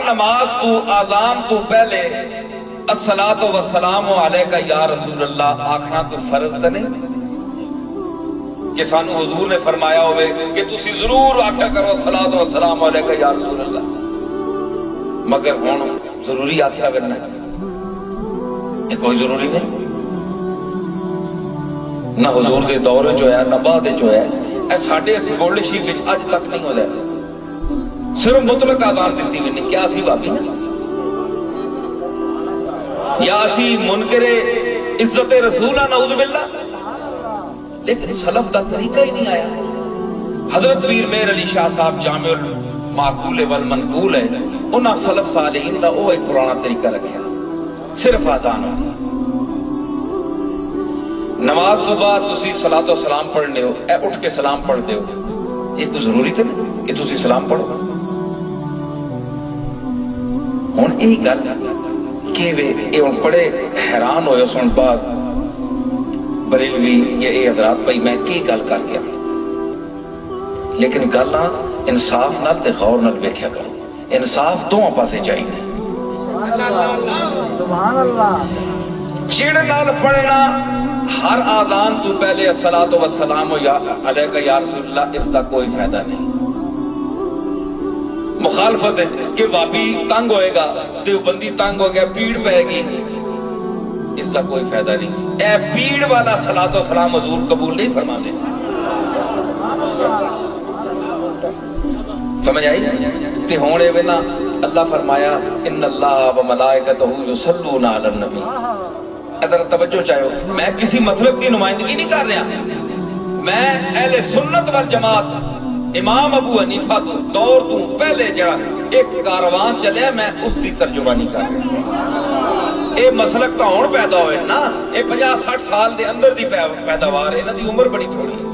نماز تو آذان تو پہلے الصلاۃ والسلام علیکہ یا رسول اللہ آخنا تو فرض تو نہیں کہ سانو حضور نے فرمایا ہوئے کہ تسی ضرور آخیا کرو الصلاۃ والسلام علیکہ یا رسول اللہ، مگر ہوں ضروری آخیا کرنا یہ کوئی ضروری نہیں، نہ حضور دے دور جو ہے نہ بعد جو ہے، اے ساڈے گولڈ شریف اج تک نہیں ہو رہا، صرف مطلق آزان دیتی ہوئی نہیں، کیا اسی بابی نا یا اسی منکر عزت رسول نعوذ باللہ، لیکن سلف کا طریقہ ہی نہیں آیا۔ حضرت پیر مہر علی شاہ صاحب جامع المعقول والمنقول ہے، انہاں سلف صالحین دا وہ ایک پرانا طریقہ رکھا، صرف آزان نماز تو بعد تسی صلاۃ و سلام پڑھنے ہو، اے اٹھ کے سلام پڑھ دے ہو، یہ کوئی ضروری تو نہیں کہ تسی سلام پڑھو۔ ہوں یہی گل کہ ہوں بڑے حیران ہوئے سن بعد بریلوی یا یہ حضرات بھائی میں کی گل کر گیا، لیکن گل انصاف نال تے غور نال ویکھیا کرو، انصاف دونوں پاسے چاہیے۔ سبحان اللہ۔ چڑ نال پڑھنا ہر آذان تو پہلے الصلاۃ والسلام علیکہ یا رسول اللہ، اس کا کوئی فائدہ نہیں۔ مخالفت ہے کہ بابی تنگ ہوئے گا، دیوبندی تنگ ہو گیا، پیڑ پائے گی، اس کا کوئی فائدہ نہیں۔ اے پیڑ والا صلاۃ و سلام حضور قبول نہیں فرمانے، سمجھ آئی؟ تے ہونے وینا اللہ فرمایا ان اللہ و ملائکتہ یصلون علی النبی۔ اگر توجہ چاہو، میں کسی مطلب کی نمائندگی نہیں کر رہا، میں اہل سنت والجماعت امام ابو حنیفہ تو دور تو پہلے جڑا ایک کاروان چلے میں اس کی ترجمہ نہیں کر رہا۔ یہ مسلک تو ہون پیدا ہوئے نا، یہ 50-60 سال دے اندر دی پیداوار ہے، انہاں دی عمر بڑی تھوڑی ہے۔